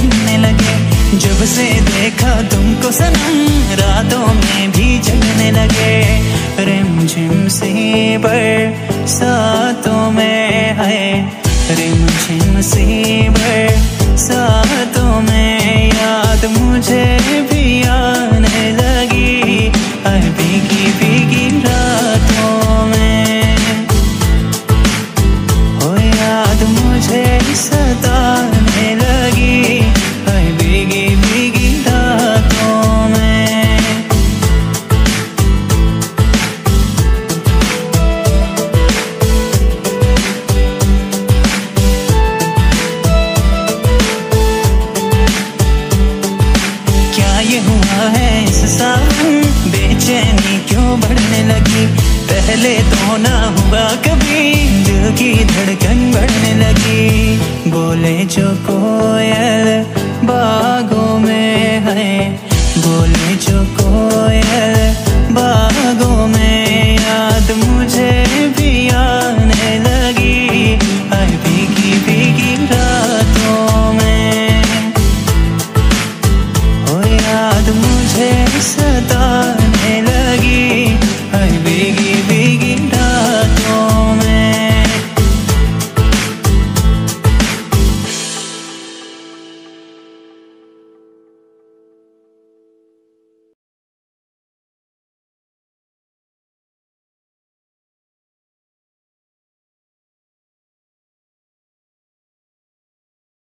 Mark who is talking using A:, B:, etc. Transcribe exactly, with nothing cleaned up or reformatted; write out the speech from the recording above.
A: लगने लगे। जब से देखा तुमको सनम रातों में भी जगने लगे। रिमझिम सी बरसातों में है, रिमझिम सी बरसातों में याद मुझे भी आने लगी। है भीगी भीगी रातों में हो याद मुझे सताने लगी। है भीगी भीगी रातों में। क्या ये हुआ है इस सावन, बेचैनी क्यों बढ़ने लगी। पहले तो ना हुआ कभी, दिल की धड़कन बढ़ने लगी। बोले जो कोयल बागों में है, बोले